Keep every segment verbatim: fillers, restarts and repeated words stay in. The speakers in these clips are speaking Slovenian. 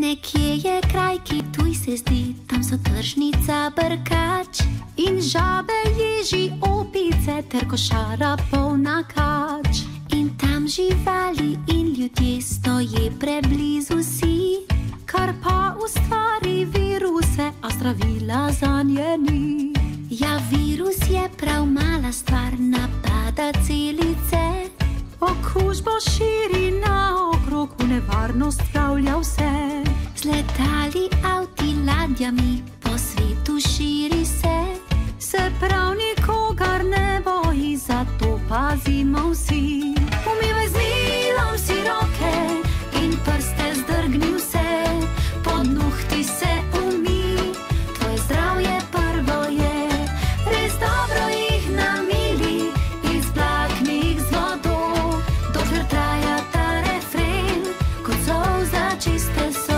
Nekje je kraj, ki tuj se zdi, tam so tržnica, brkač in žabe, ježi, opice ter košara polna kač. In tam živali in ljudje stoje preblizu si, kar pa ustvari viruse, a zdravila zanje ni. Ja, virus je prav mala stvar, napada celice, okužbo širi naokrog, v nevarnost spravlja vse. Z letali, avti, ladjami po svetu širi se, se prav nikogar ne boji, zato pazimo vsi. Umivaj z milom si roke in prste zdrgni vse, pod nohti se umij, tvoje zdravje prvo je. Res dobro jih namili, izplakni jih z vodo, dokler traja ta refren, kot solza čiste so.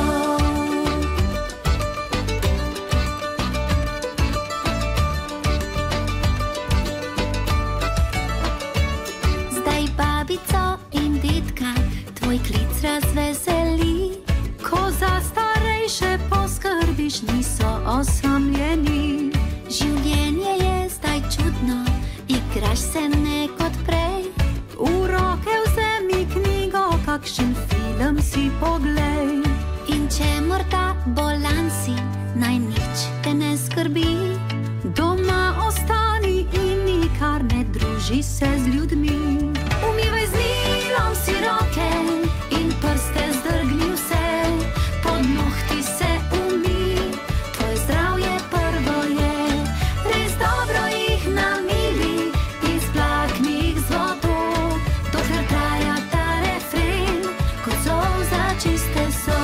Zdaj babico in dedka tvoj klic razveseli, ko za starejše poskrbiš, niso osamljeni. Življenje je zdaj čudno, igraš se ne kot prej, v roke vzemi knjigo, kakšen film si poglej. In če morda bolan si, naj nič te ne skrbi, doma ostani in nikar ne druži se z ljudmi. Umivaj z milom si roke in prste zdrgni vse, pod nohti se umij, tvoje zdravje prvo je. Res dobro jih namili, izplakni jih z vodo, dokler traja ta refren, kot solza čiste so.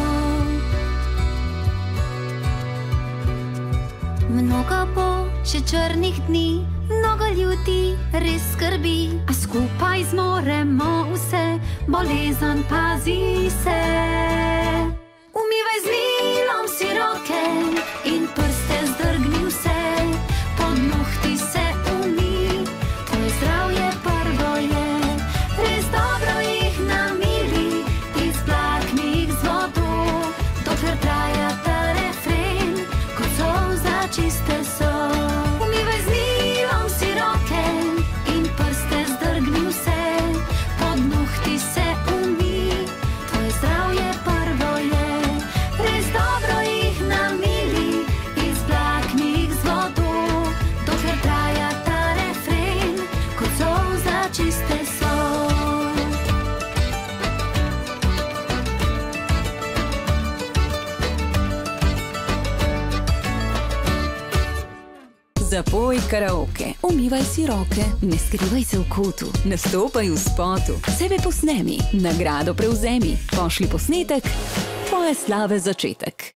Mnogo bo še črnih dni, mnogo ljudi res skrbi, a skupaj zmoremo vse, bolezen pazi se. Umivaj z milom si roke in prste zdrgni vse, pod nohti se umij, tvoje zdravje prvo je. Res dobro jih namili, izplakni jih z vodo, dokler traja ta refren, kot solza čiste so. Umivaj z milom si roke in prste zdrgni vse, pod nohti se umij, tvoje zdravje prvo je. Res dobro jih namili, izplakni jih z vodo, dokler traja ta refren, kot solza čiste so. Zapoj karaoke, umivaj si roke, ne skrivaj se v kotu, nastopaj v spotu, sebe posnemi, nagrado prevzemi, pošli posnetek, tvoje slave začetek.